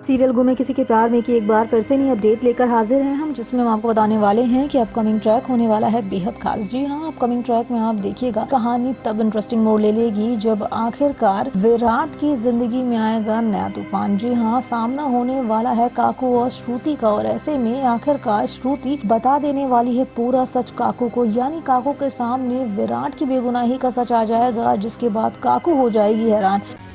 Serial गुमे किसी के प्यार में की एक बार फिर से नई अपडेट लेकर हाजिर हैं हम, जिसमें हम आपको बताने वाले हैं कि अपकमिंग ट्रैक होने वाला है बेहद खास। जी हाँ, अपकमिंग ट्रैक में आप देखिएगा कहानी तब इंटरेस्टिंग मोड़ ले लेगी जब आखिरकार विराट की जिंदगी में आएगा नया तूफान। जी हाँ, सामना होने वाला है काकू और श्रुति का, और ऐसे में आखिरकार श्रुति बता देने वाली है पूरा सच काकू को, यानी काकू के सामने विराट की बेगुनाही का सच आ जाएगा, जिसके बाद काकू हो जाएगी हैरान।